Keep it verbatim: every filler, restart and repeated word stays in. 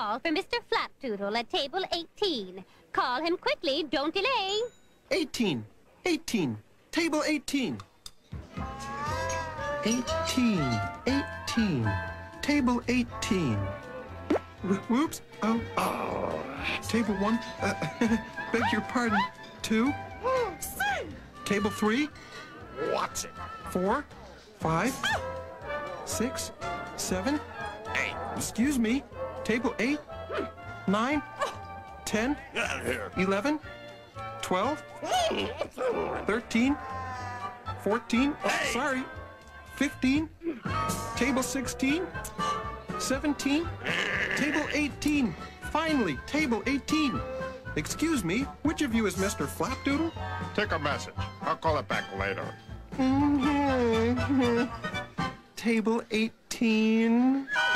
call for Mister Flapdoodle at table eighteen. Call him quickly, don't delay. eighteen. eighteen. Table eighteen. eighteen. eighteen. Table eighteen. Wh- Whoops. Oh. Oh. Table one. Uh, beg your pardon. Two. Table three. What's it? Four. Five. Six. Seven. Eight. Excuse me. Table eight. Nine. Ten. Get out of here. Eleven. Twelve. Thirteen. Fourteen. Oh, Hey! sorry. Fifteen. Table sixteen. Seventeen. Table eighteen. Finally, table eighteen. Excuse me, which of you is Mister Flapdoodle? Take a message. I'll call it back later. Table eighteen.